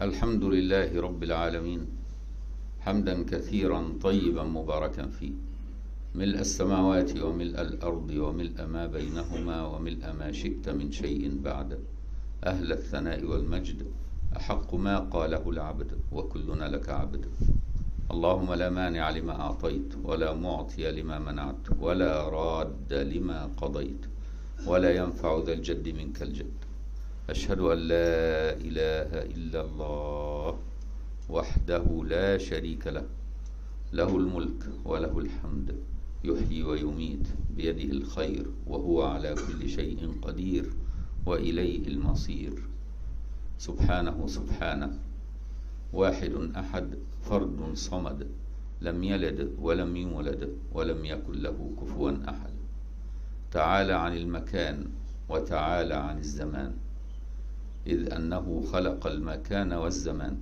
الحمد لله رب العالمين، حمدا كثيرا طيبا مباركا فيه، ملء السماوات وملء الأرض وملء ما بينهما وملء ما شئت من شيء بعد. أهل الثناء والمجد، أحق ما قاله العبد وكلنا لك عبد. اللهم لا مانع لما أعطيت ولا معطي لما منعت ولا راد لما قضيت ولا ينفع ذا الجد منك الجد. أشهد أن لا إله إلا الله وحده لا شريك له، له الملك وله الحمد، يحيي ويميت بيده الخير وهو على كل شيء قدير وإليه المصير. سبحانه سبحانه، واحد أحد فرد صمد، لم يلد ولم يولد ولم يكن له كفوا أحد. تعالى عن المكان وتعالى عن الزمان، إذ أنه خلق المكان والزمان.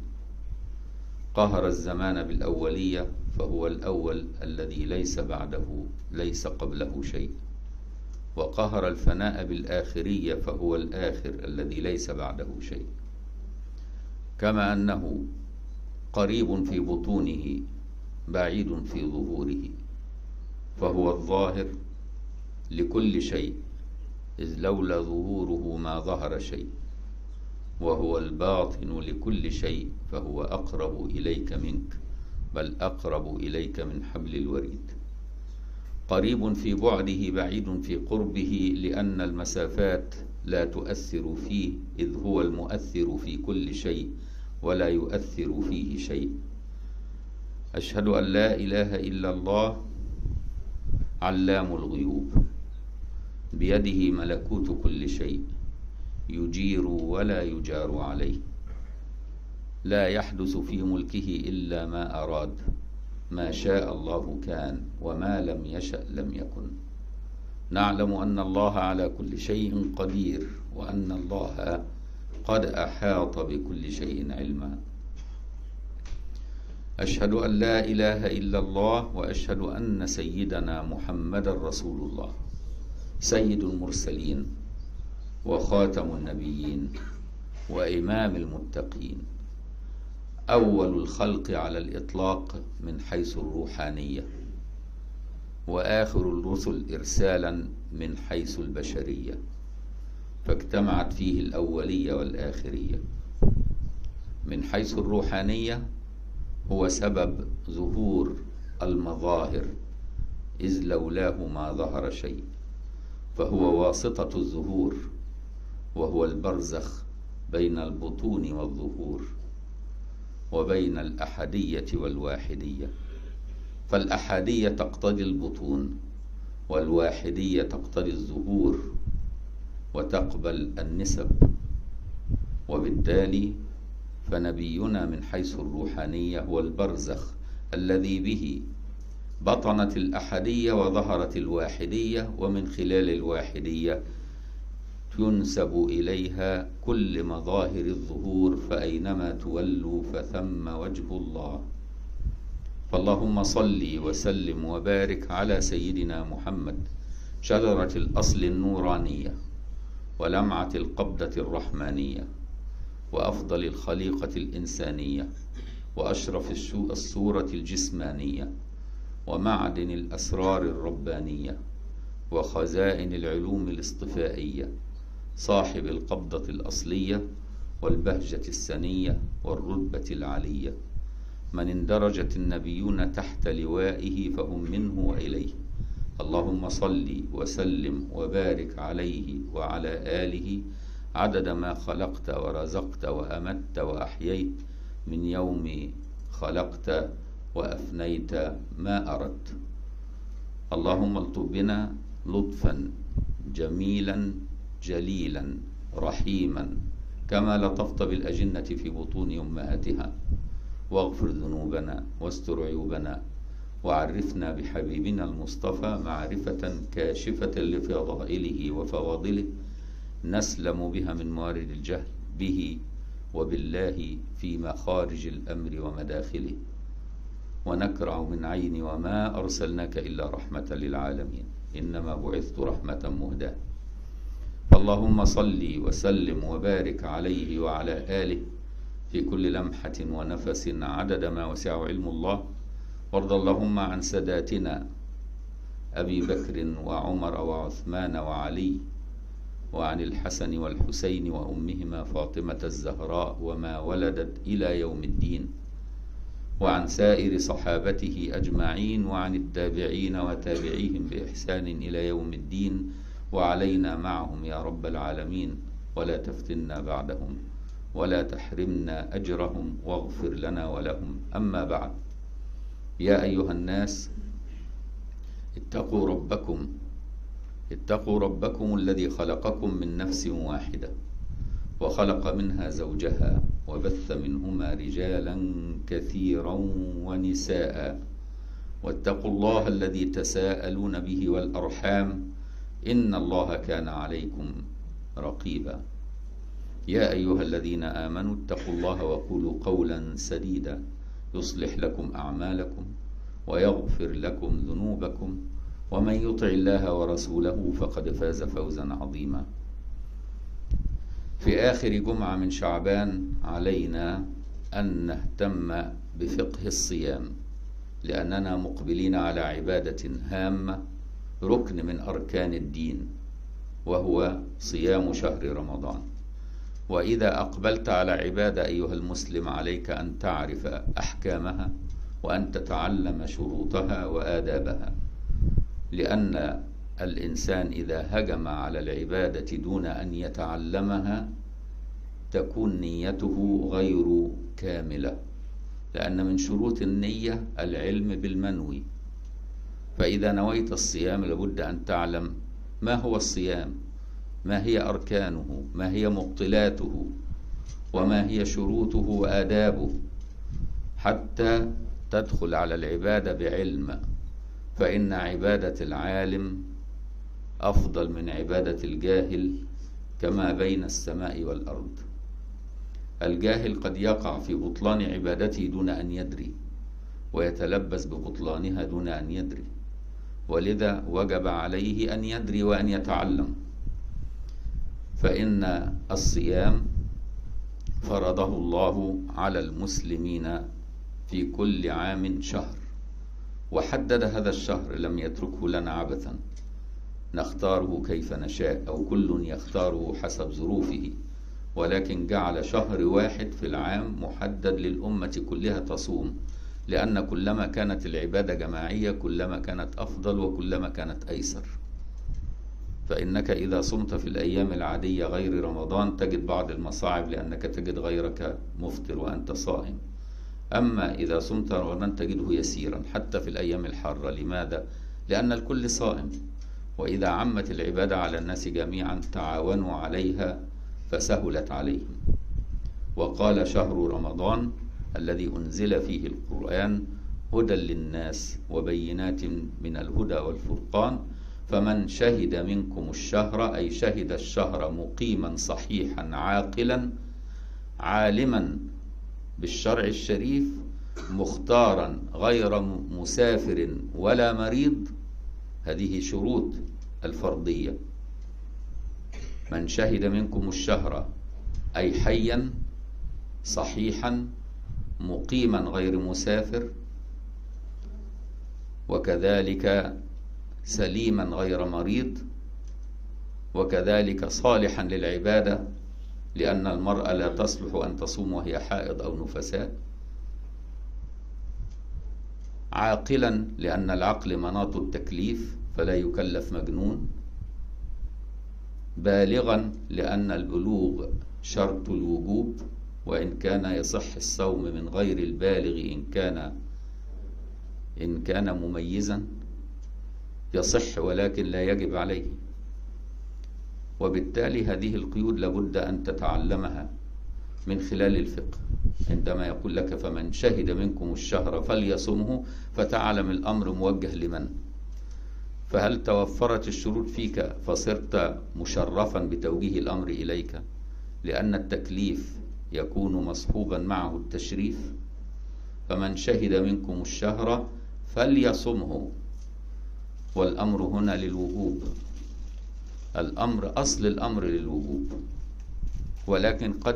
قهر الزمان بالأولية فهو الأول الذي ليس بعده ليس قبله شيء، وقهر الفناء بالآخرية فهو الآخر الذي ليس بعده شيء. كما أنه قريب في بطونه بعيد في ظهوره، فهو الظاهر لكل شيء، إذ لولا ظهوره ما ظهر شيء، وهو الباطن لكل شيء، فهو أقرب إليك منك، بل أقرب إليك من حبل الوريد. قريب في بعده بعيد في قربه، لأن المسافات لا تؤثر فيه، إذ هو المؤثر في كل شيء ولا يؤثر فيه شيء. أشهد أن لا إله إلا الله علام الغيوب، بيده ملكوت كل شيء، يجير ولا يجار عليه، لا يحدث في ملكه إلا ما أراد، ما شاء الله كان وما لم يشأ لم يكن. نعلم أن الله على كل شيء قدير، وأن الله قد أحاط بكل شيء علما. أشهد أن لا إله إلا الله، وأشهد أن سيدنا محمد رسول الله، سيد المرسلين وخاتم النبيين وإمام المتقين، أول الخلق على الإطلاق من حيث الروحانية، وآخر الرسل إرسالا من حيث البشرية، فاجتمعت فيه الأولية والآخرية. من حيث الروحانية هو سبب ظهور المظاهر، إذ لولاه ما ظهر شيء، فهو واسطة الظهور، وهو البرزخ بين البطون والظهور، وبين الأحدية والواحدية. فالأحدية تقتضي البطون، والواحدية تقتضي الظهور وتقبل النسب. وبالتالي فنبينا من حيث الروحانية هو البرزخ الذي به بطنت الأحدية وظهرت الواحدية، ومن خلال الواحدية ينسب إليها كل مظاهر الظهور، فأينما تولوا فثم وجه الله. فاللهم صل وسلم وبارك على سيدنا محمد، شجرة الأصل النورانية ولمعة القبضة الرحمانية، وأفضل الخليقة الإنسانية، وأشرف الصورة الجسمانية، ومعدن الأسرار الربانية، وخزائن العلوم الاصطفائية، صاحب القبضة الأصلية والبهجة السنية والرتبة العلية، من اندرجت النبيون تحت لوائه فهم منه وإليه. اللهم صل وسلم وبارك عليه وعلى آله عدد ما خلقت ورزقت وأمت وأحييت، من يوم خلقت وأفنيت ما أردت. اللهم الطف بنا لطفا جميلا جليلا رحيما، كما لطفت بالأجنة في بطون أمهاتها، واغفر ذنوبنا واستر عيوبنا، وعرفنا بحبيبنا المصطفى معرفة كاشفة لفضائله وفواضله، نسلم بها من موارد الجهل به وبالله في مخارج الأمر ومداخله، ونكرع من عين وما أرسلناك إلا رحمة للعالمين، إنما بعثت رحمة مهداة. فاللهم صل وسلم وبارك عليه وعلى آله في كل لمحة ونفس عدد ما وسعه علم الله. وارض اللهم عن ساداتنا أبي بكر وعمر وعثمان وعلي، وعن الحسن والحسين وأمهما فاطمة الزهراء وما ولدت إلى يوم الدين، وعن سائر صحابته أجمعين، وعن التابعين وتابعيهم بإحسان إلى يوم الدين، وعلينا معهم يا رب العالمين. ولا تفتنا بعدهم ولا تحرمنا أجرهم، واغفر لنا ولهم. أما بعد، يا أيها الناس اتقوا ربكم الذي خلقكم من نفس واحدة وخلق منها زوجها وبث منهما رجالا كثيرا ونساء، واتقوا الله الذي تساءلون به والأرحام، إن الله كان عليكم رقيبا. يا أيها الذين آمنوا اتقوا الله وقولوا قولا سديدا يصلح لكم أعمالكم ويغفر لكم ذنوبكم، ومن يطع الله ورسوله فقد فاز فوزا عظيما. في آخر جمعة من شعبان علينا أن نهتم بفقه الصيام، لأننا مقبلين على عبادة هامة، ركن من أركان الدين، وهو صيام شهر رمضان. وإذا أقبلت على عبادة أيها المسلم، عليك أن تعرف أحكامها وأن تتعلم شروطها وآدابها، لأن الإنسان إذا هجم على العبادة دون أن يتعلمها تكون نيته غير كاملة، لأن من شروط النية العلم بالمنوي. فإذا نويت الصيام لابد أن تعلم ما هو الصيام، ما هي أركانه، ما هي مبطلاته، وما هي شروطه وآدابه، حتى تدخل على العبادة بعلم. فإن عبادة العالم أفضل من عبادة الجاهل كما بين السماء والأرض. الجاهل قد يقع في بطلان عبادته دون أن يدري، ويتلبس ببطلانها دون أن يدري، ولذا وجب عليه أن يدري وأن يتعلم. فإن الصيام فرضه الله على المسلمين في كل عام شهر، وحدد هذا الشهر، لم يتركه لنا عبثا نختاره كيف نشاء أو كل يختاره حسب ظروفه، ولكن جعل شهر واحد في العام محدد للأمة كلها تصوم، لأن كلما كانت العبادة جماعية كلما كانت أفضل وكلما كانت أيسر. فإنك إذا صمت في الأيام العادية غير رمضان تجد بعض المصاعب، لأنك تجد غيرك مفطر وأنت صائم. أما إذا صمت رمضان تجده يسيرا حتى في الأيام الحارة. لماذا؟ لأن الكل صائم، وإذا عمت العبادة على الناس جميعا تعاونوا عليها فسهلت عليهم. وقال شهر رمضان الذي أنزل فيه القرآن هدى للناس وبينات من الهدى والفرقان، فمن شهد منكم الشهر، أي شهد الشهر مقيما صحيحا عاقلا عالما بالشرع الشريف مختارا غير مسافر ولا مريض. هذه شروط الفرضية. من شهد منكم الشهر أي حيا صحيحا مقيما غير مسافر، وكذلك سليما غير مريض، وكذلك صالحا للعبادة، لأن المرأة لا تصلح أن تصوم وهي حائض أو نفساء. عاقلا لأن العقل مناط التكليف فلا يكلف مجنون. بالغا لأن البلوغ شرط الوجوب، وإن كان يصح الصوم من غير البالغ إن كان مميزا يصح، ولكن لا يجب عليه. وبالتالي هذه القيود لابد أن تتعلمها من خلال الفقه. عندما يقول لك فمن شهد منكم الشهر فليصمه، فتعلم الأمر موجه لمن. فهل توفرت الشروط فيك فصرت مشرفا بتوجيه الأمر إليك، لأن التكليف يكون مصحوبا معه التشريف. فمن شهد منكم الشهر فليصمه، والأمر هنا للوجوب. الأمر أصل الأمر للوجوب، ولكن قد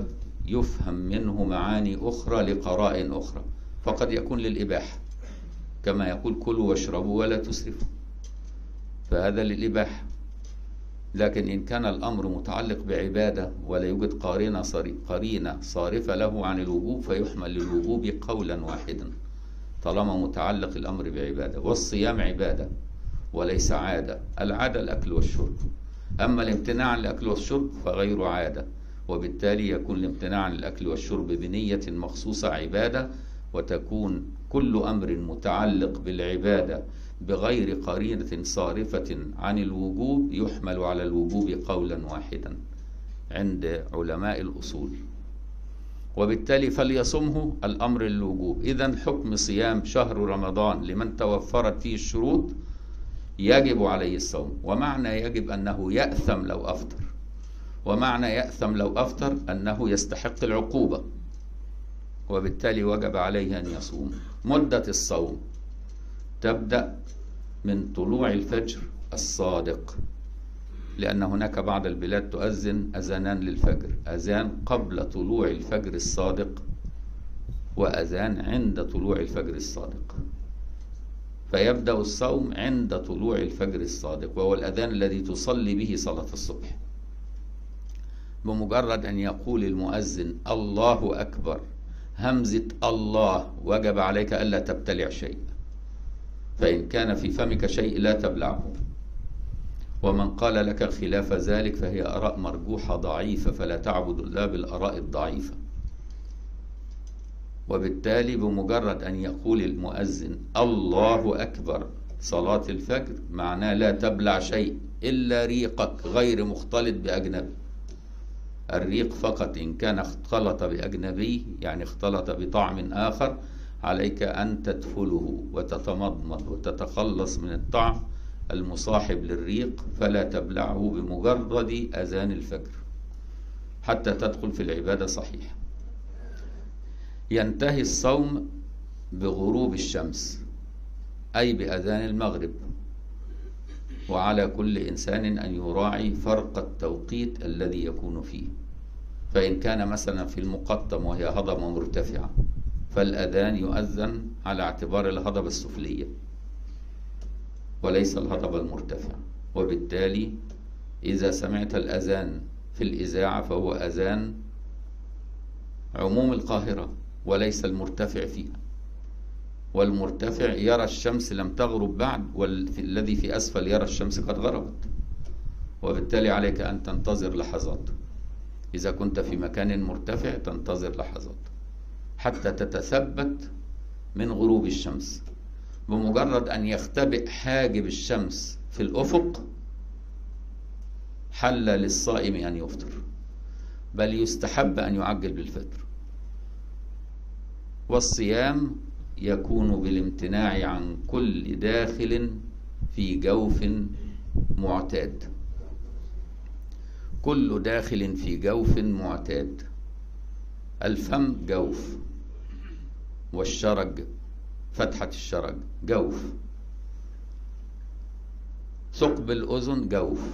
يفهم منه معاني أخرى لقرائن أخرى، فقد يكون للإباحة كما يقول كلوا واشربوا ولا تسرفوا، فهذا للإباحة. لكن إن كان الأمر متعلق بعبادة ولا يوجد قرينة صارفة له عن الوجوب فيحمل للوجوب قولا واحدا طالما متعلق الأمر بعبادة. والصيام عبادة وليس عادة، العادة الأكل والشرب، أما الامتناع عن الأكل والشرب فغير عادة، وبالتالي يكون الامتناع عن الأكل والشرب بنية مخصوصة عبادة، وتكون كل أمر متعلق بالعبادة بغير قرينة صارفة عن الوجوب يحمل على الوجوب قولا واحدا عند علماء الأصول، وبالتالي فليصمه الأمر للوجوب. إذن حكم صيام شهر رمضان لمن توفرت فيه الشروط يجب عليه الصوم، ومعنى يجب أنه يأثم لو أفطر، ومعنى يأثم لو أفطر أنه يستحق العقوبة، وبالتالي وجب عليه أن يصوم. مدة الصوم تبدأ من طلوع الفجر الصادق، لأن هناك بعض البلاد تؤذن أذانان للفجر، أذان قبل طلوع الفجر الصادق وأذان عند طلوع الفجر الصادق، فيبدأ الصوم عند طلوع الفجر الصادق، وهو الأذان الذي تصلي به صلاة الصبح. بمجرد أن يقول المؤذن الله أكبر همزة الله وجب عليك ألا تبتلع شيء، فإن كان في فمك شيء لا تبلعه. ومن قال لك خلاف ذلك فهي آراء مرجوحة ضعيفة، فلا تعبد الله بالآراء الضعيفة. وبالتالي بمجرد أن يقول المؤذن الله أكبر صلاة الفجر معناه لا تبلع شيء إلا ريقك غير مختلط بأجنبي. الريق فقط إن كان اختلط بأجنبي يعني اختلط بطعم آخر عليك أن تدفله وتتمضمض وتتخلص من الطعم المصاحب للريق، فلا تبلعه بمجرد أذان الفجر حتى تدخل في العبادة صحيح. ينتهي الصوم بغروب الشمس أي بأذان المغرب، وعلى كل إنسان أن يراعي فرق التوقيت الذي يكون فيه، فإن كان مثلا في المقطم وهي هضبة مرتفعة فالأذان يؤذن على اعتبار الهضبة السفلية وليس الهضبة المرتفعة، وبالتالي إذا سمعت الأذان في الإذاعة فهو أذان عموم القاهرة وليس المرتفع فيها، والمرتفع يرى الشمس لم تغرب بعد، والذي في أسفل يرى الشمس قد غربت، وبالتالي عليك أن تنتظر لحظات. إذا كنت في مكان مرتفع تنتظر لحظات حتى تتثبت من غروب الشمس. بمجرد أن يختبئ حاجب الشمس في الأفق حل للصائم أن يفطر، بل يستحب أن يعجل بالفطر. والصيام يكون بالامتناع عن كل داخل في جوف معتاد، كل داخل في جوف معتاد. الفم جوف، والشرج فتحة الشرج جوف، ثقب الأذن جوف،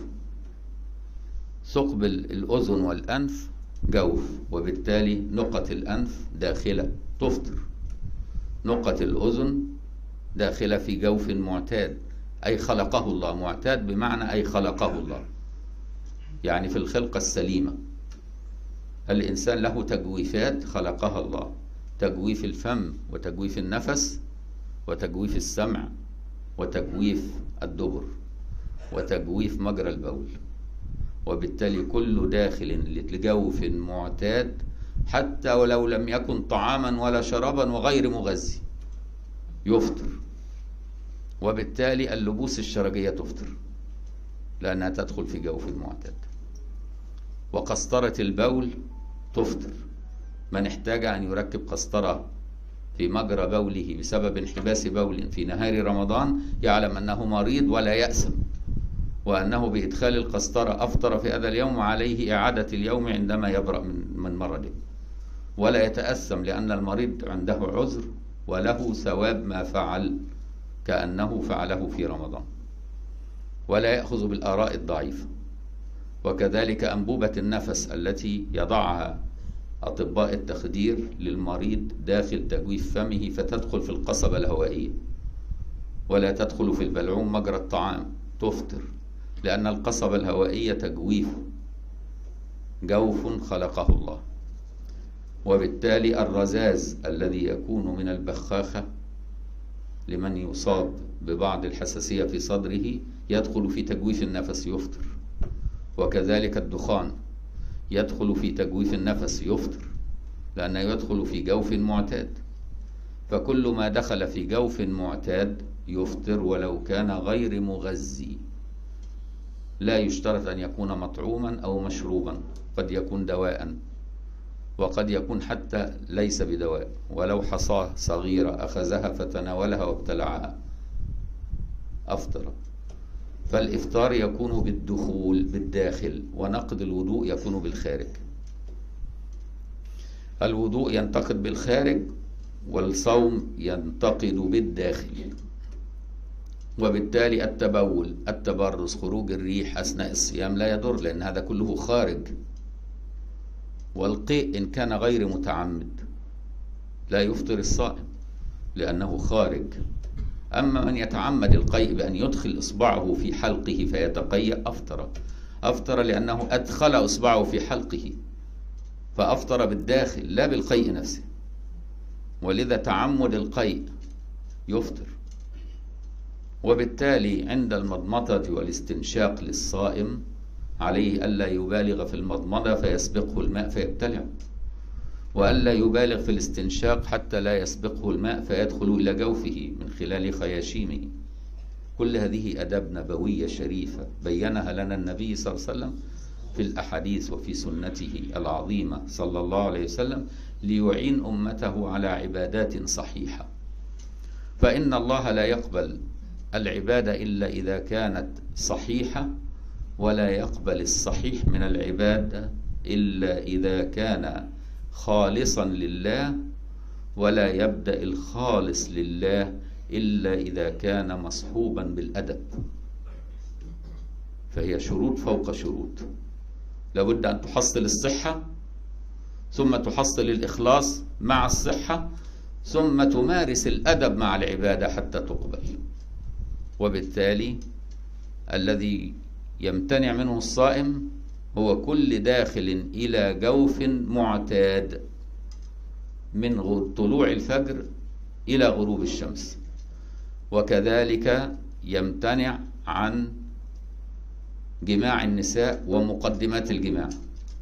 ثقب الأذن والأنف جوف، وبالتالي نقط الأنف داخلة تفطر، نقط الأذن داخلة في جوف معتاد أي خلقه الله، معتاد بمعنى أي خلقه الله، يعني في الخلقة السليمة. الإنسان له تجويفات خلقها الله، تجويف الفم وتجويف النفس وتجويف السمع وتجويف الدبر وتجويف مجرى البول، وبالتالي كل داخل لجوف معتاد حتى ولو لم يكن طعاما ولا شرابا وغير مغذي يفطر. وبالتالي اللبوس الشرجية تفطر لأنها تدخل في جوف المعتاد، وقسطرة البول تفطر. من احتاج أن يركب قسطرة في مجرى بوله بسبب انحباس بول في نهار رمضان يعلم أنه مريض ولا يأسم، وأنه بإدخال القسطرة أفطر في هذا اليوم وعليه إعادة اليوم عندما يبرأ من مرضه، ولا يتأسم لأن المريض عنده عذر وله ثواب ما فعل كأنه فعله في رمضان، ولا يأخذ بالآراء الضعيفة. وكذلك أنبوبة النفس التي يضعها أطباء التخدير للمريض داخل تجويف فمه، فتدخل في القصبة الهوائية ولا تدخل في البلعوم مجرى الطعام، تفطر، لأن القصبة الهوائية تجويف، جوف خلقه الله. وبالتالي الرذاذ الذي يكون من البخاخة لمن يصاب ببعض الحساسية في صدره يدخل في تجويف النفس، يفطر. وكذلك الدخان يدخل في تجويف النفس، يفطر، لأنه يدخل في جوف معتاد. فكل ما دخل في جوف معتاد يفطر ولو كان غير مغذي. لا يشترط أن يكون مطعوما أو مشروبا، قد يكون دواء وقد يكون حتى ليس بدواء، ولو حصاة صغيرة أخذها فتناولها وابتلعها أفطر. فالإفطار يكون بالدخول بالداخل، ونقض الوضوء يكون بالخارج. الوضوء ينتقد بالخارج والصوم ينتقد بالداخل. وبالتالي التبول، التبرز، خروج الريح أثناء الصيام لا يضر، لأن هذا كله خارج. والقيء إن كان غير متعمد لا يفطر الصائم لأنه خارج. أما من يتعمد القيء بأن يدخل إصبعه في حلقه فيتقيأ أفطر لأنه أدخل إصبعه في حلقه فأفطر بالداخل لا بالقيء نفسه. ولذا تعمد القيء يفطر. وبالتالي عند المضمضة والاستنشاق للصائم عليه ألا يبالغ في المضمضة فيسبقه الماء فيبتلع، وألا يبالغ في الاستنشاق حتى لا يسبقه الماء فيدخل إلى جوفه من خلال خياشيمه. كل هذه أداب نبوية شريفة بينها لنا النبي صلى الله عليه وسلم في الأحاديث وفي سنته العظيمة صلى الله عليه وسلم ليعين أمته على عبادات صحيحة. فإن الله لا يقبل العبادة إلا إذا كانت صحيحة، ولا يقبل الصحيح من العبادة إلا إذا كان خالصا لله، ولا يبدأ الخالص لله إلا إذا كان مصحوبا بالأدب. فهي شروط فوق شروط. لابد أن تحصل الصحة، ثم تحصل الإخلاص مع الصحة، ثم تمارس الأدب مع العبادة حتى تقبل. وبالتالي الذي يمتنع منه الصائم هو كل داخل إلى جوف معتاد من طلوع الفجر إلى غروب الشمس. وكذلك يمتنع عن جماع النساء ومقدمات الجماع،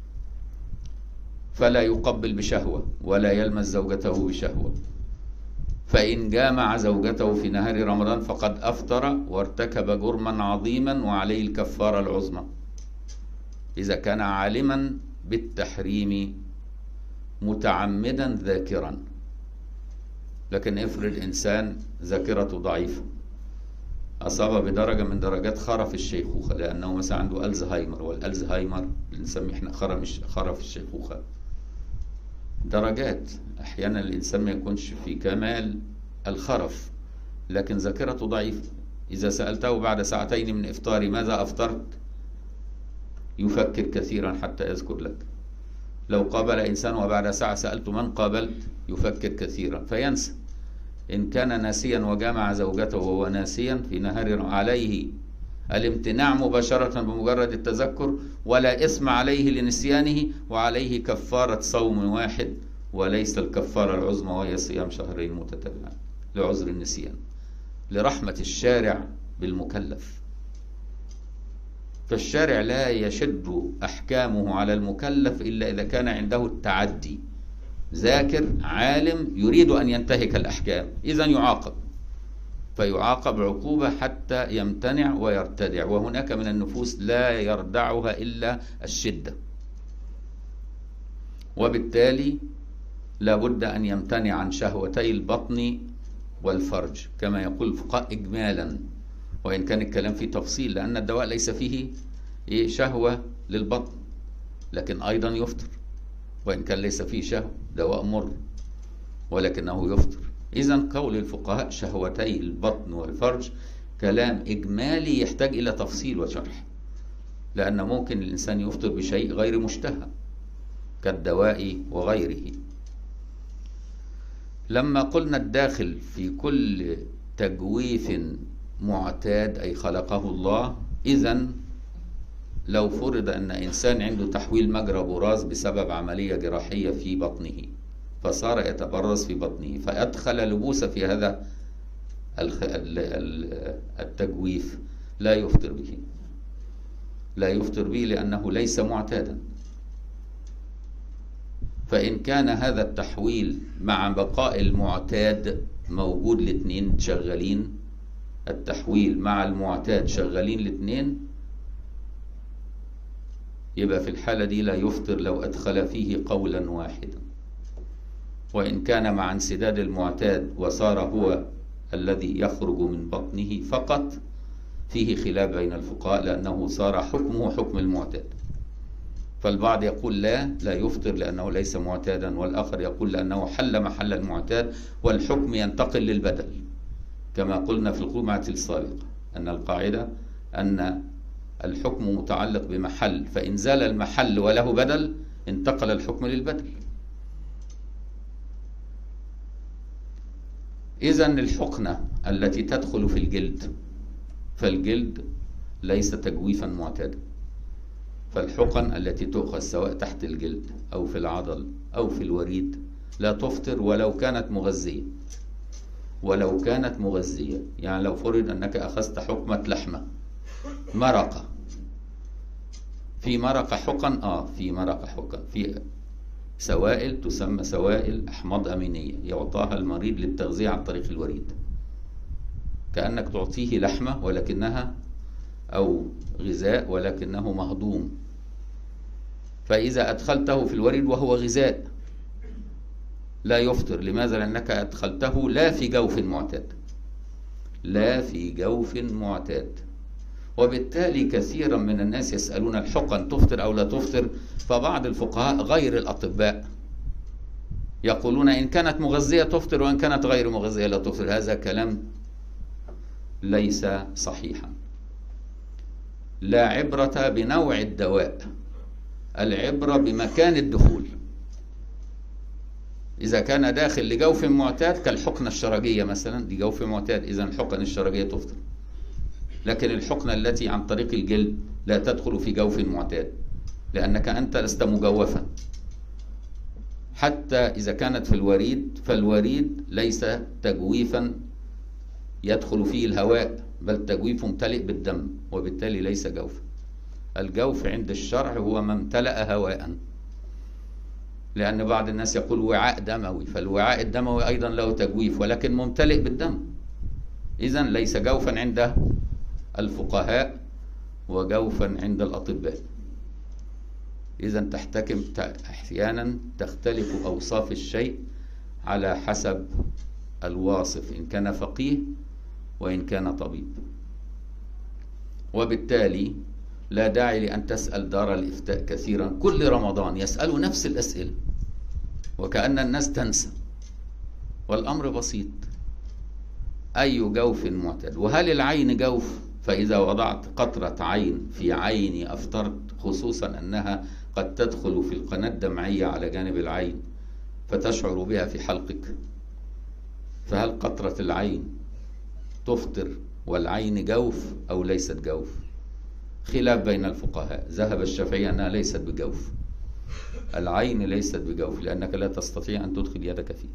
فلا يقبل بشهوة ولا يلمس زوجته بشهوة. فإن جامع زوجته في نهار رمضان فقد أفطر وارتكب جرما عظيما وعليه الكفارة العظمى إذا كان عالما بالتحريم متعمدا ذاكرا. لكن افرض إنسان ذاكرته ضعيفة أصاب بدرجة من درجات خرف الشيخوخة، لأنه مثلا عنده ألزهايمر، والألزهايمر بنسميه احنا خرف الشيخوخة درجات. أحيانا الإنسان ما يكونش في كمال الخرف لكن ذاكرته ضعيفة. إذا سألته بعد ساعتين من إفطاري ماذا أفطرت يفكر كثيرا حتى يذكر لك. لو قابل إنسان وبعد ساعة سألته من قابلت يفكر كثيرا فينسى. إن كان ناسيا وجامع زوجته وهو ناسيا في نهار عليه الامتناع مباشرة بمجرد التذكر، ولا إثم عليه لنسيانه، وعليه كفارة صوم واحد وليس الكفارة العظمى وهي صيام شهرين متتابعين لعذر النسيان، لرحمة الشارع بالمكلف. فالشارع لا يشد أحكامه على المكلف إلا إذا كان عنده التعدي، ذاكر عالم يريد أن ينتهك الأحكام، إذن يعاقب، فيعاقب عقوبة حتى يمتنع ويرتدع. وهناك من النفوس لا يردعها إلا الشدة، وبالتالي لابد أن يمتنع عن شهوتي البطن والفرج كما يقول الفقهاء إجمالا، وإن كان الكلام فيه تفصيل، لأن الدواء ليس فيه شهوة للبطن لكن أيضا يفطر، وإن كان ليس فيه شهوة، دواء مر ولكنه يفطر. إذن قول الفقهاء شهوتي البطن والفرج كلام إجمالي يحتاج إلى تفصيل وشرح، لأن ممكن الإنسان يفطر بشيء غير مشتهى، كالدواء وغيره. لما قلنا الداخل في كل تجويف معتاد أي خلقه الله، إذن لو فرض أن إنسان عنده تحويل مجرى براز بسبب عملية جراحية في بطنه، فصار يتبرز في بطنه، فأدخل لبوس في هذا التجويف، لا يفطر به، لا يفطر به لأنه ليس معتادا. فإن كان هذا التحويل مع بقاء المعتاد موجود، الاثنين شغالين، التحويل مع المعتاد شغالين الاثنين، يبقى في الحالة دي لا يفطر لو أدخل فيه قولا واحدا. وإن كان مع انسداد المعتاد وصار هو الذي يخرج من بطنه فقط، فيه خلاف بين الفقهاء، لأنه صار حكمه حكم المعتاد. فالبعض يقول لا يفطر لأنه ليس معتادا، والآخر يقول لأنه حل محل المعتاد والحكم ينتقل للبدل، كما قلنا في الجمعة السابقة أن القاعدة أن الحكم متعلق بمحل، فإن زال المحل وله بدل انتقل الحكم للبدل. إذن الحقنة التي تدخل في الجلد، فالجلد ليس تجويفا معتادا، فالحقن التي تؤخذ سواء تحت الجلد أو في العضل أو في الوريد لا تفطر ولو كانت مغذية. ولو كانت مغذية، يعني لو فرض أنك أخذت حكمة لحمة، مرقة، في مرقة حقن، في مرقة حقن، في سوائل تسمى سوائل أحماض أمينية يعطاها المريض للتغذية عن طريق الوريد، كأنك تعطيه لحمة ولكنها أو غذاء ولكنه مهضوم. فإذا أدخلته في الوريد وهو غذاء لا يفطر. لماذا؟ لأنك أدخلته لا في جوف معتاد، لا في جوف معتاد. وبالتالي كثيرا من الناس يسألون الحقن تفطر أو لا تفطر، فبعض الفقهاء غير الأطباء يقولون إن كانت مغذية تفطر وإن كانت غير مغذية لا تفطر. هذا كلام ليس صحيحا. لا عبرة بنوع الدواء، العبرة بمكان الدخول. إذا كان داخل لجوف معتاد كالحقنة الشرجية مثلا، دي جوف معتاد، إذا الحقن الشرجية تفطر. لكن الحقنة التي عن طريق الجلد لا تدخل في جوف معتاد، لأنك أنت لست مجوفا. حتى إذا كانت في الوريد، فالوريد ليس تجويفا يدخل فيه الهواء، بل تجويف ممتلئ بالدم، وبالتالي ليس جوفا. الجوف عند الشرع هو ما امتلأ هواء، لأن بعض الناس يقول وعاء دموي، فالوعاء الدموي أيضا له تجويف ولكن ممتلئ بالدم. إذن ليس جوفا عند الفقهاء وجوفا عند الأطباء. إذن تحتكم أحيانا تختلف أوصاف الشيء على حسب الواصف، إن كان فقيه وإن كان طبيب. وبالتالي لا داعي لأن تسأل دار الإفتاء كثيرا، كل رمضان يسألوا نفس الأسئلة وكأن الناس تنسى، والأمر بسيط. أي جوف معتاد؟ وهل العين جوف؟ فإذا وضعت قطرة عين في عيني أفطرت، خصوصا أنها قد تدخل في القناة الدمعية على جانب العين فتشعر بها في حلقك، فهل قطرة العين تفطر والعين جوف أو ليست جوف؟ خلاف بين الفقهاء. ذهب الشافعي أنها ليست بجوف، العين ليست بجوف، لأنك لا تستطيع أن تدخل يدك فيه.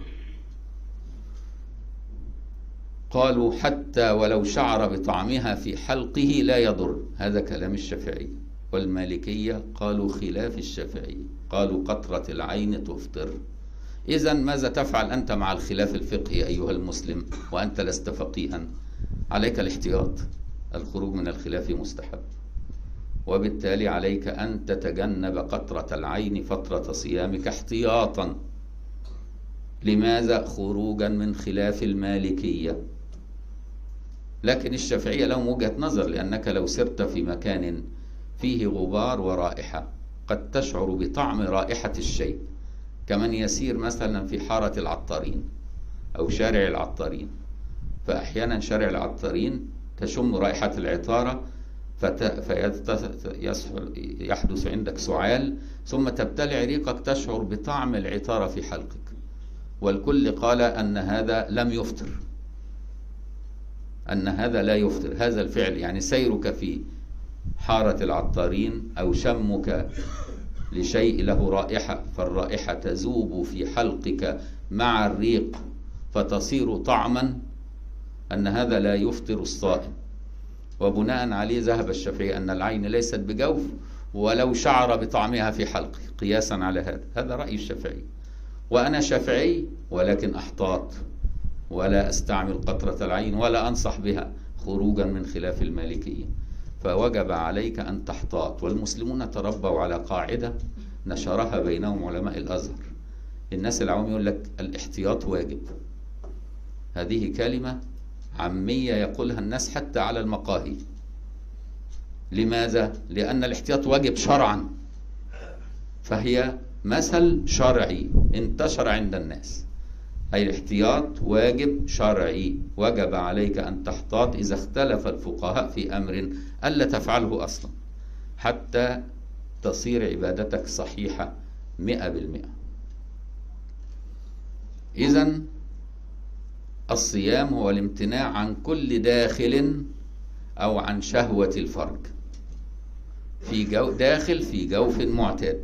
قالوا حتى ولو شعر بطعمها في حلقه لا يضر، هذا كلام الشافعي. والمالكية قالوا خلاف الشافعي، قالوا قطرة العين تفطر. إذن ماذا تفعل أنت مع الخلاف الفقهي أيها المسلم وأنت لست فقيها؟ عليك الاحتياط، الخروج من الخلاف مستحب، وبالتالي عليك أن تتجنب قطرة العين فترة صيامك احتياطا. لماذا؟ خروجا من خلاف المالكية. لكن الشافعية لهم وجهة نظر، لأنك لو سرت في مكان فيه غبار ورائحة قد تشعر بطعم رائحة الشيء، كمن يسير مثلا في حارة العطارين أو شارع العطارين، فأحيانا شارع العطارين تشم رائحة العطارة يحدث عندك سعال، ثم تبتلع ريقك تشعر بطعم العطارة في حلقك، والكل قال أن هذا لم يفطر، أن هذا لا يفطر. هذا الفعل يعني سيرك في حارة العطارين أو شمك لشيء له رائحة، فالرائحة تذوب في حلقك مع الريق فتصير طعما، أن هذا لا يفطر الصائم. وبناء عليه ذهب الشافعي أن العين ليست بجوف ولو شعر بطعمها في حلقه، قياسا على هذا رأي الشافعي. وأنا شافعي ولكن أحتاط ولا أستعمل قطرة العين ولا أنصح بها خروجا من خلاف المالكية، فوجب عليك أن تحتاط. والمسلمون تربوا على قاعدة نشرها بينهم علماء الأزهر. الناس العوام يقول لك الاحتياط واجب، هذه كلمة عامية يقولها الناس حتى على المقاهي. لماذا؟ لأن الاحتياط واجب شرعا، فهي مثل شرعي انتشر عند الناس، أي الاحتياط واجب شرعي، وجب عليك أن تحتاط إذا اختلف الفقهاء في أمر ألا تفعله أصلا حتى تصير عبادتك صحيحة 100%. إذن الصيام هو الامتناع عن كل داخل أو عن شهوة الفرج في داخل في جوف معتاد.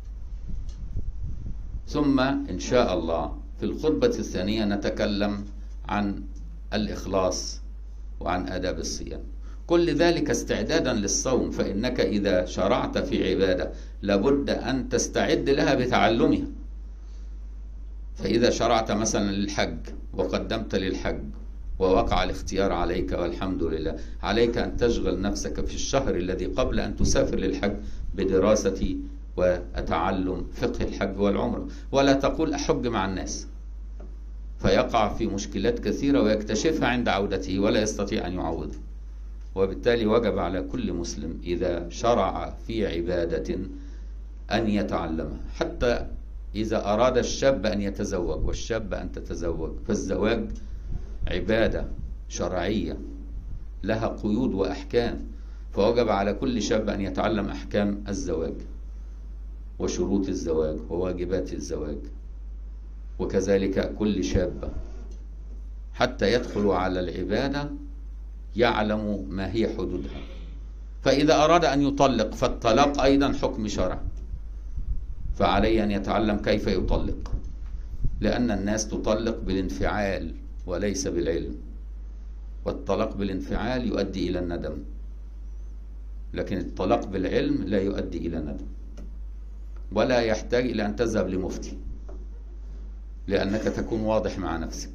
ثم إن شاء الله في الخطبة الثانية نتكلم عن الإخلاص وعن آداب الصيام، كل ذلك استعدادا للصوم. فإنك إذا شرعت في عبادة لابد أن تستعد لها بتعلمها. فإذا شرعت مثلا للحج وقدمت للحج ووقع الاختيار عليك والحمد لله، عليك أن تشغل نفسك في الشهر الذي قبل أن تسافر للحج بدراسة وتعلم فقه الحج والعمرة، ولا تقول أحج مع الناس فيقع في مشكلات كثيرة ويكتشفها عند عودته ولا يستطيع أن يعوضها. وبالتالي وجب على كل مسلم إذا شرع في عبادة أن يتعلمها، حتى إذا أراد الشاب أن يتزوج والشاب أن تتزوج، فالزواج عبادة شرعية لها قيود وأحكام، فوجب على كل شاب أن يتعلم أحكام الزواج وشروط الزواج وواجبات الزواج، وكذلك كل شاب حتى يدخل على العبادة يعلم ما هي حدودها. فإذا أراد أن يطلق فالطلاق أيضا حكم شرع، فعليه أن يتعلم كيف يطلق، لأن الناس تطلق بالانفعال وليس بالعلم، والطلاق بالانفعال يؤدي إلى الندم، لكن الطلاق بالعلم لا يؤدي إلى ندم ولا يحتاج إلى أن تذهب لمفتي، لأنك تكون واضح مع نفسك.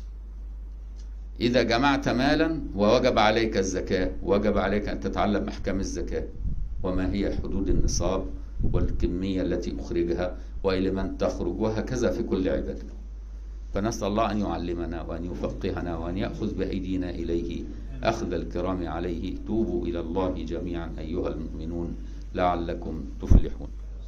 إذا جمعت مالا ووجب عليك الزكاة، وجب عليك أن تتعلم أحكام الزكاة وما هي حدود النصاب والكمية التي أخرجها وإلى من تخرج، وهكذا في كل عبادة. فنسأل الله أن يعلمنا وأن يفقهنا وأن يأخذ بأيدينا إليه أخذ الكرام عليه. توبوا إلى الله جميعا أيها المؤمنون لعلكم تفلحون.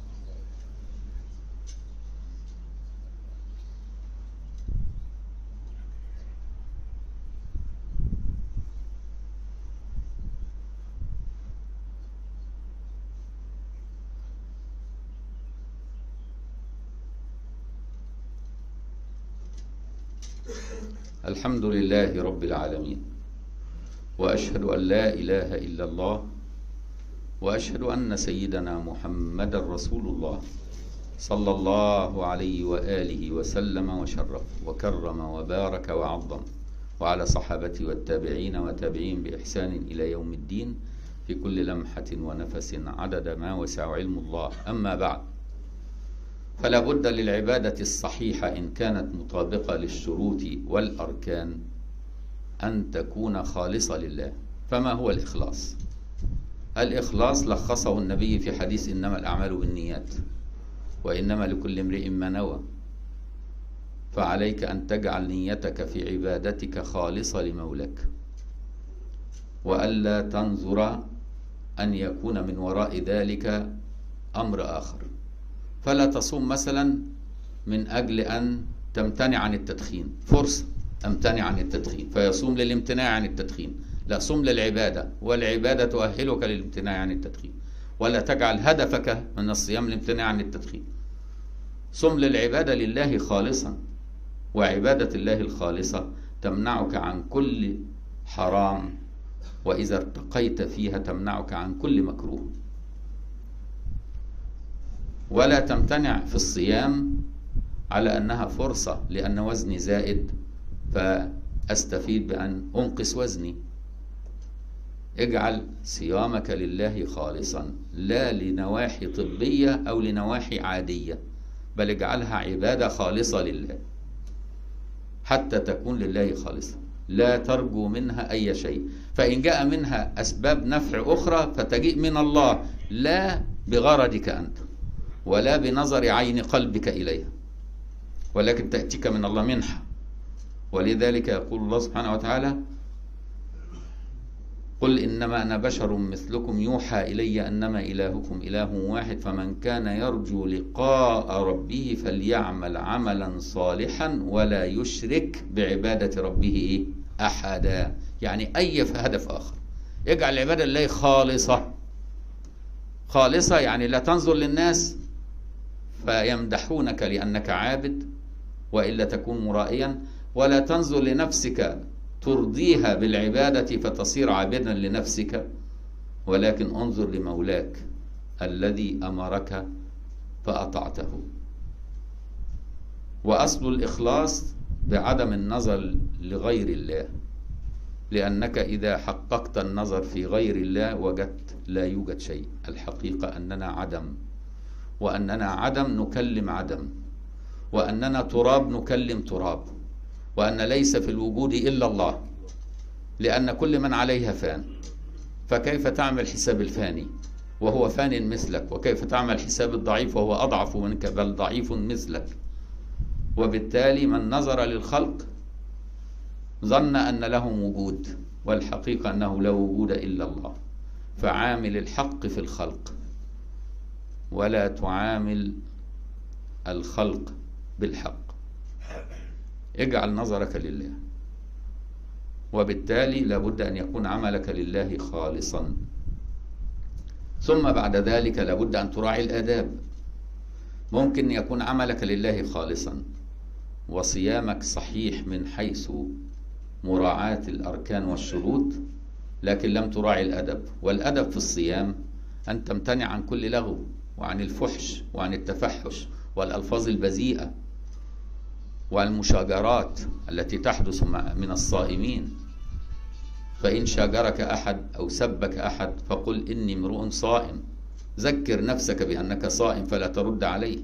الحمد لله رب العالمين، وأشهد أن لا إله إلا الله، وأشهد أن سيدنا محمد رسول الله صلى الله عليه وآله وسلم وشرف وكرم وبارك وعظم، وعلى صحابته والتابعين وتابعين بإحسان إلى يوم الدين في كل لمحة ونفس عدد ما وسع علم الله. أما بعد، فلا بد للعبادة الصحيحة إن كانت مطابقة للشروط والأركان أن تكون خالصة لله. فما هو الإخلاص؟ الإخلاص لخصه النبي في حديث إنما الأعمال بالنيات وإنما لكل امرئ ما نوى. فعليك أن تجعل نيتك في عبادتك خالصة لمولاك، وألا تنظر أن يكون من وراء ذلك أمر آخر. فلا تصوم مثلا من أجل أن تمتنع عن التدخين، فرصة أمتنع عن التدخين فيصوم للامتناع عن التدخين، لا، صم للعبادة، والعبادة تؤهلك للامتناع عن التدخين، ولا تجعل هدفك من الصيام الامتناع عن التدخين. صم للعبادة لله خالصا، وعبادة الله الخالصة تمنعك عن كل حرام، وإذا ارتقيت فيها تمنعك عن كل مكروه. ولا تمتنع في الصيام على أنها فرصة لأن وزني زائد فأستفيد بأن أنقص وزني. اجعل صيامك لله خالصا، لا لنواحي طبية أو لنواحي عادية، بل اجعلها عبادة خالصة لله حتى تكون لله خالصة، لا ترجو منها أي شيء. فإن جاء منها أسباب نفع أخرى فتجيء من الله، لا بغرضك أنت ولا بنظر عين قلبك إليها، ولكن تأتيك من الله منحة. ولذلك يقول الله سبحانه وتعالى: قل إنما أنا بشر مثلكم يوحى إلي أنما إلهكم إله واحد فمن كان يرجو لقاء ربه فليعمل عملا صالحا ولا يشرك بعبادة ربه أحدا. يعني أي هدف آخر، اجعل العبادة لله خالصة. خالصة يعني لا تنظر للناس فيمدحونك لأنك عابد وإلا تكون مرائيا، ولا تنظر لنفسك ترضيها بالعبادة فتصير عابدا لنفسك، ولكن انظر لمولاك الذي أمرك فأطعته. وأصل الإخلاص بعدم النظر لغير الله، لأنك إذا حققت النظر في غير الله وجدت لا يوجد شيء. الحقيقة أننا عدم، وأننا عدم نكلم عدم، وأننا تراب نكلم تراب، وأن ليس في الوجود إلا الله، لأن كل من عليها فان. فكيف تعمل حساب الفاني وهو فان مثلك؟ وكيف تعمل حساب الضعيف وهو أضعف منك بل ضعيف مثلك؟ وبالتالي من نظر للخلق ظن أن لهم وجود، والحقيقة أنه لا وجود إلا الله. فعامل الحق في الخلق ولا تعامل الخلق بالحق. اجعل نظرك لله، وبالتالي لابد أن يكون عملك لله خالصا. ثم بعد ذلك لابد أن تراعي الآداب. ممكن يكون عملك لله خالصا وصيامك صحيح من حيث مراعاة الأركان والشروط، لكن لم تراعي الأدب. والأدب في الصيام أن تمتنع عن كل لغو وعن الفحش وعن التفحش والألفاظ البذيئة والمشاجرات التي تحدث من الصائمين. فإن شاجرك أحد أو سبك أحد فقل إني امرؤ صائم، ذكر نفسك بأنك صائم فلا ترد عليه،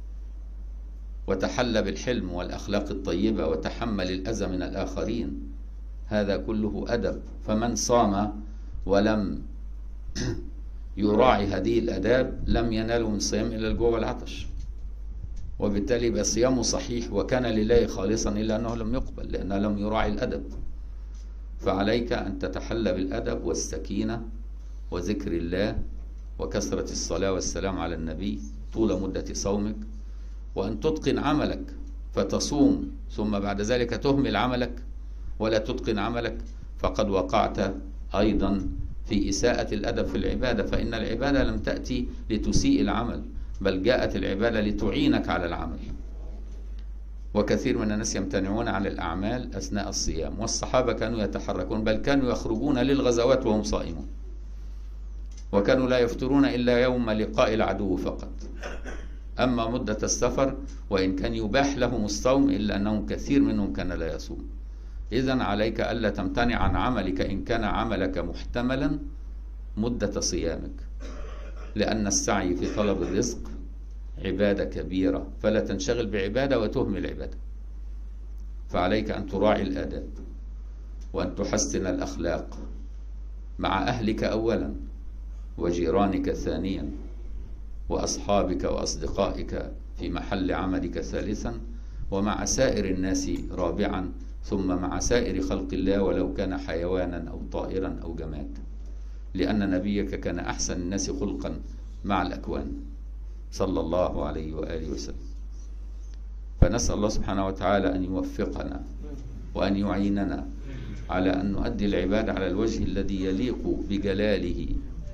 وتحلى بالحلم والأخلاق الطيبة وتحمل الأذى من الآخرين. هذا كله أدب. فمن صام ولم يراعي هذه الآداب لم ينال من الصيام إلا الجوع والعطش، وبالتالي يبقى صيامه صحيح وكان لله خالصا إلا أنه لم يقبل لأنه لم يراعي الأدب. فعليك أن تتحلى بالأدب والسكينة وذكر الله وكثرة الصلاة والسلام على النبي طول مدة صومك، وأن تتقن عملك فتصوم ثم بعد ذلك تهمل عملك ولا تتقن عملك، فقد وقعت أيضا في إساءة الأدب في العبادة. فإن العبادة لم تأتي لتسيء العمل، بل جاءت العبادة لتعينك على العمل. وكثير من الناس يمتنعون عن الأعمال أثناء الصيام، والصحابة كانوا يتحركون بل كانوا يخرجون للغزوات وهم صائمون، وكانوا لا يفطرون إلا يوم لقاء العدو فقط. أما مدة السفر وإن كان يباح لهم الصوم إلا أنهم كثير منهم كان لا يصوم. إذن عليك ألا تمتنع عن عملك إن كان عملك محتملا مدة صيامك، لأن السعي في طلب الرزق عبادة كبيرة، فلا تنشغل بعبادة وتهمل عبادة. فعليك أن تراعي الآداب وأن تحسن الأخلاق مع أهلك أولا، وجيرانك ثانيا، وأصحابك وأصدقائك في محل عملك ثالثا، ومع سائر الناس رابعا، ثم مع سائر خلق الله ولو كان حيوانا أو طائرا أو جماد، لأن نبيك كان أحسن الناس خلقا مع الأكوان صلى الله عليه وآله وسلم. فنسأل الله سبحانه وتعالى أن يوفقنا وأن يعيننا على أن نؤدي العبادة على الوجه الذي يليق بجلاله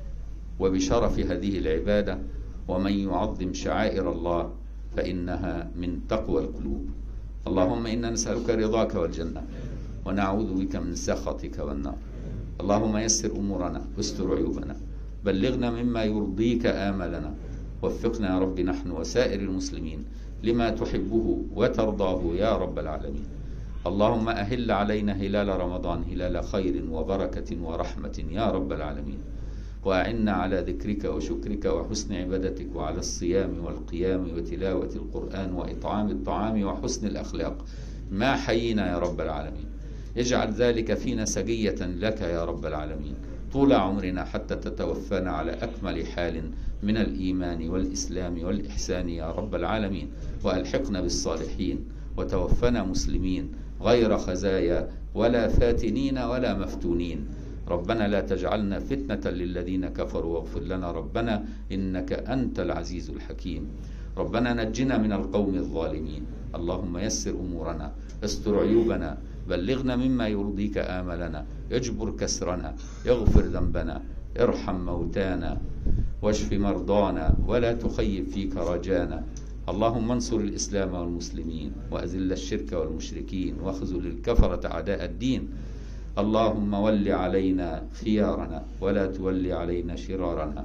وبشرف هذه العبادة. ومن يعظم شعائر الله فإنها من تقوى القلوب. اللهم إنا نسألك رضاك والجنة ونعوذ بك من سخطك والنار. اللهم يسر أمورنا واستر عيوبنا، بلغنا مما يرضيك آملنا، وفقنا يا رب نحن وسائر المسلمين لما تحبه وترضاه يا رب العالمين. اللهم أهل علينا هلال رمضان هلال خير وبركة ورحمة يا رب العالمين، وأعنا على ذكرك وشكرك وحسن عبادتك، وعلى الصيام والقيام وتلاوة القرآن وإطعام الطعام وحسن الأخلاق ما حيينا يا رب العالمين. اجعل ذلك فينا سجية لك يا رب العالمين طول عمرنا حتى تتوفانا على أكمل حال من الإيمان والإسلام والإحسان يا رب العالمين، وألحقنا بالصالحين وتوفنا مسلمين غير خزايا ولا فاتنين ولا مفتونين. ربنا لا تجعلنا فتنة للذين كفروا، واغفر لنا ربنا إنك أنت العزيز الحكيم. ربنا نجنا من القوم الظالمين. اللهم يسر أمورنا، استر عيوبنا، بلغنا مما يرضيك آملنا، اجبر كسرنا، اغفر ذنبنا، ارحم موتانا، واشف مرضانا، ولا تخيب فيك رجانا. اللهم انصر الإسلام والمسلمين، وأذل الشرك والمشركين، واخذل الكفرة أعداء الدين. اللهم ول علينا خيارنا ولا تول علينا شرارنا.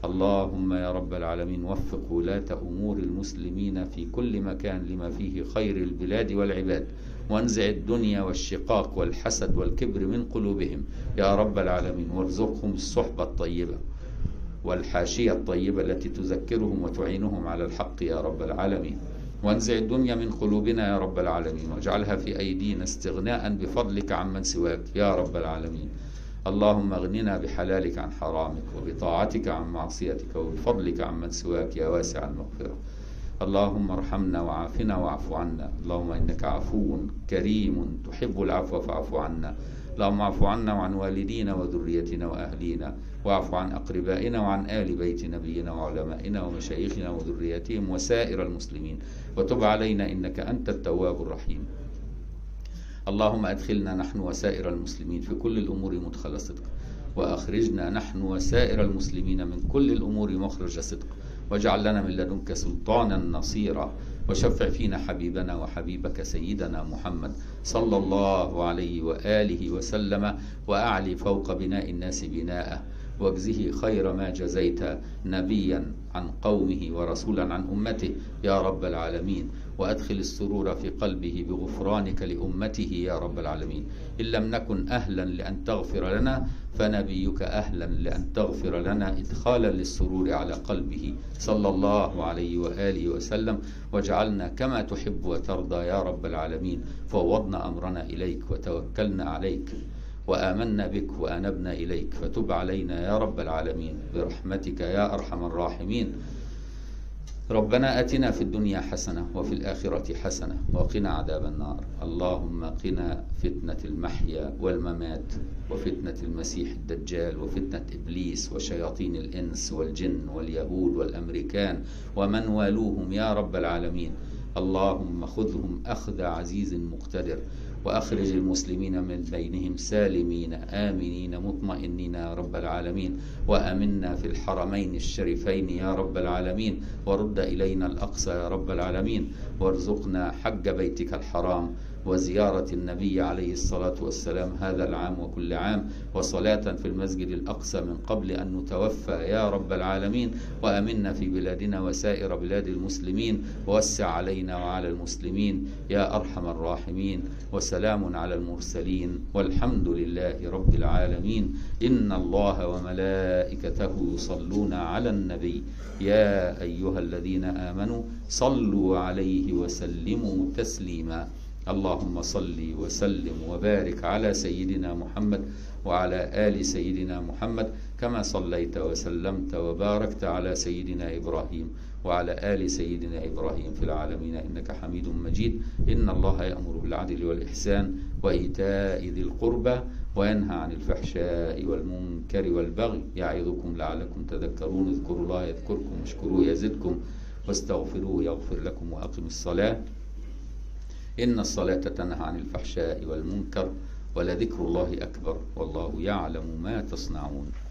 اللهم يا رب العالمين وفق ولاة أمور المسلمين في كل مكان لما فيه خير البلاد والعباد، وانزع الدنيا والشقاق والحسد والكبر من قلوبهم يا رب العالمين، وارزقهم الصحبة الطيبة والحاشية الطيبة التي تذكرهم وتعينهم على الحق يا رب العالمين. وانزع الدنيا من قلوبنا يا رب العالمين، واجعلها في أيدينا استغناء بفضلك عمن سواك يا رب العالمين. اللهم اغننا بحلالك عن حرامك، وبطاعتك عن معصيتك، وبفضلك عمن سواك يا واسع المغفرة. اللهم ارحمنا وعافنا واعف عنا. اللهم إنك عفو كريم تحب العفو فاعف عنا. اللهم اعف عنا وعن والدينا وذريتنا وأهلينا، واعف عن أقربائنا وعن آل بيت نبينا وعلمائنا ومشايخنا وذريتهم وسائر المسلمين، وتب علينا إنك أنت التواب الرحيم. اللهم أدخلنا نحن وسائر المسلمين في كل الأمور مدخل صدق، وأخرجنا نحن وسائر المسلمين من كل الأمور مخرج صدق، واجعل لنا من لدنك سلطانا نصيرا، وشفع فينا حبيبنا وحبيبك سيدنا محمد صلى الله عليه وآله وسلم، وأعلي فوق بناء الناس بناءه، واجزه خير ما جزيت نبيا عن قومه ورسولا عن أمته يا رب العالمين، وأدخل السرور في قلبه بغفرانك لأمته يا رب العالمين. إن لم نكن أهلا لأن تغفر لنا فنبيك أهلا لأن تغفر لنا إدخالا للسرور على قلبه صلى الله عليه وآله وسلم، واجعلنا كما تحب وترضى يا رب العالمين. فوضنا أمرنا إليك وتوكلنا عليك وآمنا بك وأنبنا إليك، فتب علينا يا رب العالمين برحمتك يا أرحم الراحمين. ربنا آتنا في الدنيا حسنة وفي الآخرة حسنة وقنا عذاب النار. اللهم قنا فتنة المحيا والممات، وفتنة المسيح الدجال، وفتنة إبليس وشياطين الإنس والجن واليهود والأمريكان ومن والوهم يا رب العالمين. اللهم خذهم أخذ عزيز مقتدر، وأخرج المسلمين من بينهم سالمين آمنين مطمئنين يا رب العالمين، وأمنا في الحرمين الشريفين يا رب العالمين، ورد إلينا الأقصى يا رب العالمين، وارزقنا حج بيتك الحرام وزيارة النبي عليه الصلاة والسلام هذا العام وكل عام، وصلاة في المسجد الأقصى من قبل أن نتوفى يا رب العالمين. وأمنا في بلادنا وسائر بلاد المسلمين، ووسع علينا وعلى المسلمين يا أرحم الراحمين. وسلام على المرسلين والحمد لله رب العالمين. إن الله وملائكته يصلون على النبي يا أيها الذين آمنوا صلوا عليه وسلموا تسليما. اللهم صل وسلم وبارك على سيدنا محمد وعلى آل سيدنا محمد، كما صليت وسلمت وباركت على سيدنا إبراهيم وعلى آل سيدنا إبراهيم في العالمين إنك حميد مجيد. إن الله يأمر بالعدل والإحسان وإيتاء ذي القربى، وينهى عن الفحشاء والمنكر والبغي، يعظكم لعلكم تذكرون. اذكروا الله يذكركم واشكروه يزدكم، واستغفروه يغفر لكم، وأقم الصلاة إن الصلاة تنهى عن الفحشاء والمنكر ولذكر الله أكبر والله يعلم ما تصنعون.